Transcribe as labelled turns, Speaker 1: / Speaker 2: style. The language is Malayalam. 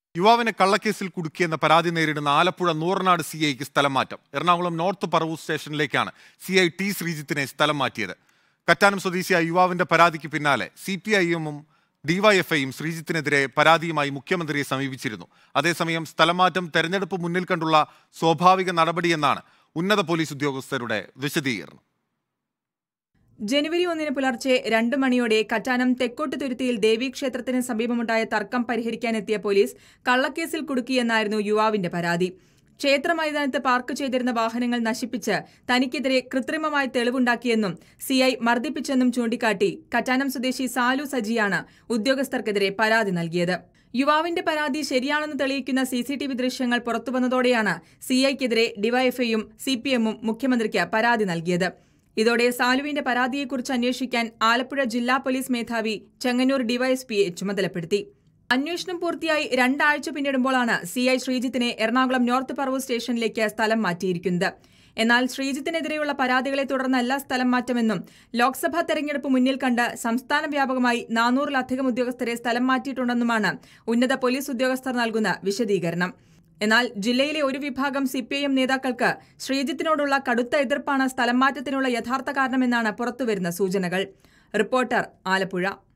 Speaker 1: യുവാവിനെ കള്ളക്കേസിൽ കുടുക്കിയെന്ന പരാതി നേരിടുന്ന ആലപ്പുഴ നൂറനാട് സിഐക്ക് സ്ഥലം മാറ്റം. എറണാകുളം നോർത്ത് പറവൂർ സ്റ്റേഷനിലേക്കാണ് സിഐ ടി ശ്രീജിത്തിനെ സ്ഥലം മാറ്റിയത്. കറ്റാനം സ്വദേശിയായ യുവാവിന്റെ പരാതിക്ക് പിന്നാലെ CPIM-ഉം DYFIയും ശ്രീജിത്തിനെതിരെ പരാതിയുമായി മുഖ്യമന്ത്രിയെ സമീപിച്ചിരുന്നു. അതേസമയം സ്ഥലമാറ്റം തെരഞ്ഞെടുപ്പ് മുന്നിൽ കണ്ടുള്ള സ്വാഭാവിക നടപടിയെന്നാണ് ഉന്നത പോലീസ് ഉദ്യോഗസ്ഥരുടെ വിശദീകരണം.
Speaker 2: ജനുവരി 1 പുലർച്ചെ 2 മണിയോടെ കറ്റാനം തെക്കോട്ടുതുരുത്തിയിൽ ദേവീക്ഷേത്രത്തിന് സമീപമുണ്ടായ തർക്കം പരിഹരിക്കാനെത്തിയ പോലീസ് കള്ളക്കേസിൽ കുടുക്കിയെന്നായിരുന്നു യുവാവിന്റെ പരാതി. ക്ഷേത്ര മൈതാനത്ത് പാർക്ക് ചെയ്തിരുന്ന വാഹനങ്ങൾ നശിപ്പിച്ച് തനിക്കെതിരെ കൃത്രിമമായ തെളിവുണ്ടാക്കിയെന്നും CI മർദ്ദിപ്പിച്ചെന്നും ചൂണ്ടിക്കാട്ടി കറ്റാനം സ്വദേശി സാലു സജിയാണ് ഉദ്യോഗസ്ഥർക്കെതിരെ പരാതി നൽകിയത്. യുവാവിന്റെ പരാതി ശരിയാണെന്ന് തെളിയിക്കുന്ന CCTV ദൃശ്യങ്ങൾ പുറത്തുവന്നതോടെയാണ് CIക്കെതിരെ DYFIയും CPM-ഉം മുഖ്യമന്ത്രിക്ക് പരാതി നൽകിയത്. ഇതോടെ സാലുവിന്റെ പരാതിയെക്കുറിച്ച് അന്വേഷിക്കാൻ ആലപ്പുഴ ജില്ലാ പോലീസ് മേധാവി ചെങ്ങന്നൂർ DYSPയെ ചുമതലപ്പെടുത്തി. അന്വേഷണം പൂർത്തിയായി 2 ആഴ്ച പിന്നിടുമ്പോഴാണ് CI ശ്രീജിത്തിനെ എറണാകുളം നോർത്ത് പറവൂർ സ്റ്റേഷനിലേക്ക് സ്ഥലം മാറ്റിയിരിക്കുന്നത്. എന്നാൽ ശ്രീജിത്തിനെതിരെയുള്ള പരാതികളെ തുടർന്നല്ല സ്ഥലം മാറ്റമെന്നും ലോക്സഭാ തെരഞ്ഞെടുപ്പ് മുന്നിൽ കണ്ട് സംസ്ഥാന വ്യാപകമായി 400-ലധികം ഉദ്യോഗസ്ഥരെ സ്ഥലം മാറ്റിയിട്ടുണ്ടെന്നുമാണ് ഉന്നത പോലീസ് ഉദ്യോഗസ്ഥർ നൽകുന്ന വിശദീകരണം. എന്നാൽ ജില്ലയിലെ ഒരു വിഭാഗം CPIM നേതാക്കൾക്ക് ശ്രീജിത്തിനോടുള്ള കടുത്ത എതിർപ്പാണ് സ്ഥലം മാറ്റത്തിനുള്ള യഥാർത്ഥ കാരണമെന്നാണ് പുറത്തുവരുന്ന സൂചനകൾ. റിപ്പോർട്ടർ, ആലപ്പുഴ.